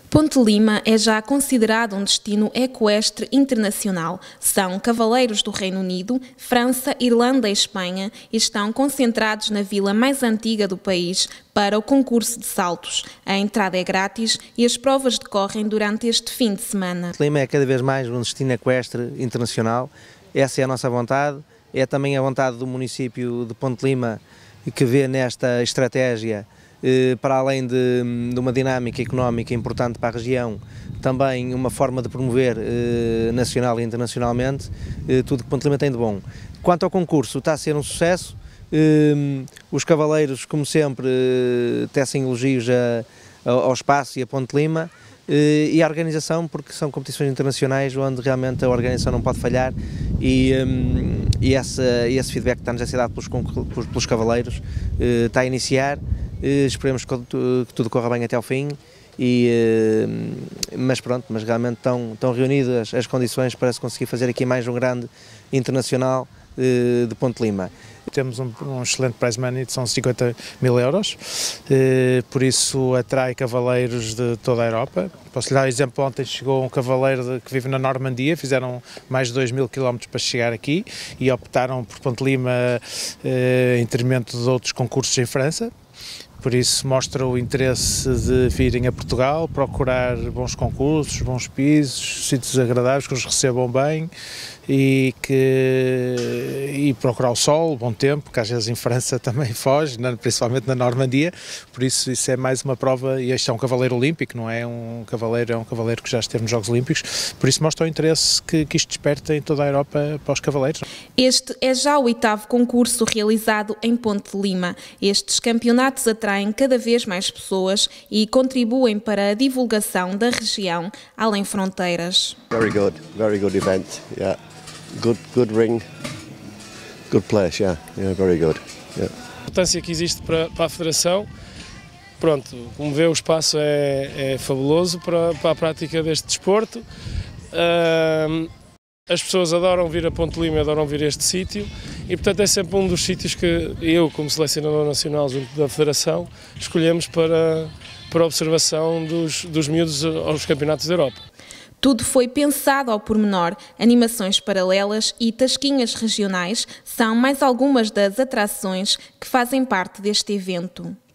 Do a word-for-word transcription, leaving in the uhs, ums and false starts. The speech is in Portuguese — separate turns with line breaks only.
Ponte Lima é já considerado um destino equestre internacional. São cavaleiros do Reino Unido, França, Irlanda e Espanha e estão concentrados na vila mais antiga do país para o concurso de saltos. A entrada é grátis e as provas decorrem durante este fim de semana.
Ponte Lima é cada vez mais um destino equestre internacional. Essa é a nossa vontade. É também a vontade do município de Ponte Lima, que vê nesta estratégia, para além de, de uma dinâmica económica importante para a região, também uma forma de promover eh, nacional e internacionalmente eh, tudo que Ponte Lima tem de bom. Quanto ao concurso, está a ser um sucesso. Eh, os cavaleiros, como sempre, eh, tecem elogios a, ao espaço e a Ponte Lima, eh, e a organização, porque são competições internacionais onde realmente a organização não pode falhar, e, um, e esse, esse feedback que está-nos a ser dado pelos, pelos, pelos cavaleiros eh, está a iniciar. Uh, esperemos que, que tudo corra bem até ao fim, e, uh, mas pronto, mas realmente estão, estão reunidas as condições para se conseguir fazer aqui mais um grande internacional uh, de Ponte Lima.
Temos um, um excelente prize money, são cinquenta mil euros, uh, por isso atrai cavaleiros de toda a Europa. Posso lhe dar um exemplo: ontem chegou um cavaleiro de, que vive na Normandia, fizeram mais de dois mil quilómetros para chegar aqui e optaram por Ponte Lima uh, em detrimento de outros concursos em França. Por isso mostra o interesse de virem a Portugal, procurar bons concursos, bons pisos, sítios agradáveis que os recebam bem e, que, e procurar o sol, o bom tempo, que às vezes em França também foge, principalmente na Normandia. Por isso isso é mais uma prova, e este é um cavaleiro olímpico, não é um cavaleiro, é um cavaleiro que já esteve nos Jogos Olímpicos, por isso mostra o interesse que, que isto desperta em toda a Europa para os cavaleiros.
Este é já o oitavo concurso realizado em Ponte Lima. Estes campeonatos atraem cada vez mais pessoas e contribuem para a divulgação da região além fronteiras.
Very good, very good event. Yeah, good, good ring, good place. Yeah, yeah, very good. Yeah.
A importância que existe para, para a Federação, pronto, como vê, o espaço é, é fabuloso para, para a prática deste desporto. Uh, As pessoas adoram vir a Ponte Lima, adoram vir a este sítio, e portanto é sempre um dos sítios que eu, como selecionador nacional junto da Federação, escolhemos para, para a observação dos, dos miúdos aos campeonatos da Europa.
Tudo foi pensado ao pormenor. Animações paralelas e tasquinhas regionais são mais algumas das atrações que fazem parte deste evento.